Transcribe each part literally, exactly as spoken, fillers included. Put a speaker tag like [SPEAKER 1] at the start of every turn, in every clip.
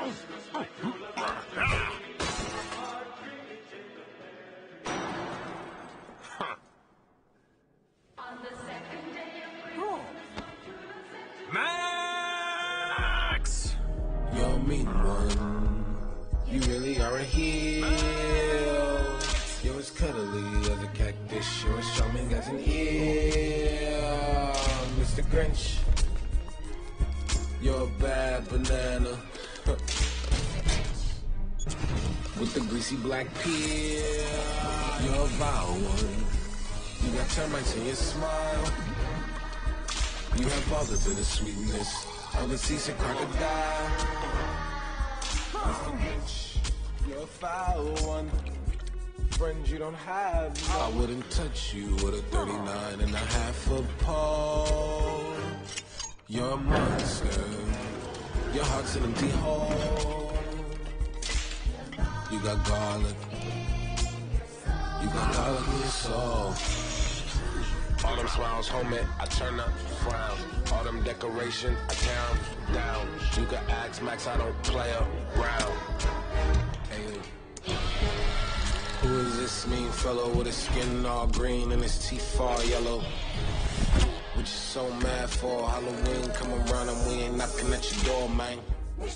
[SPEAKER 1] Max!
[SPEAKER 2] You're a mean one. You really are a heel. You're as cuddly as a cactus. You're as charming as an eel. Mister Grinch, you're a bad banana. With the greasy black peel. You're a vile one. You got termites in your smile. You have all the bitter sweetness of a seasick crocodile. Mister Grinch, you're a foul one. Friends you don't have. No. I wouldn't touch you with a thirty-nine and a half a pole. You're a monster. Your heart's an empty hole. You got garlic. You got garlic in your soul. Autumn smiles, homie, I turn up, frown. Autumn decoration, I tear 'em down. You can ask Max, I don't play around. Hey, who is this mean fellow with his skin all green and his teeth all yellow? What you so mad for? Halloween come around and we ain't knocking at your door, man. Let's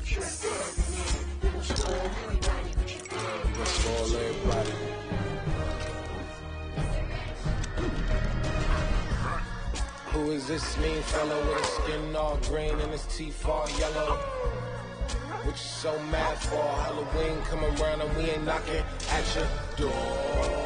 [SPEAKER 2] spoil everybody. Who is this mean fellow with his skin all green and his teeth all yellow? What you so mad for? Halloween come around and we ain't knocking at your door.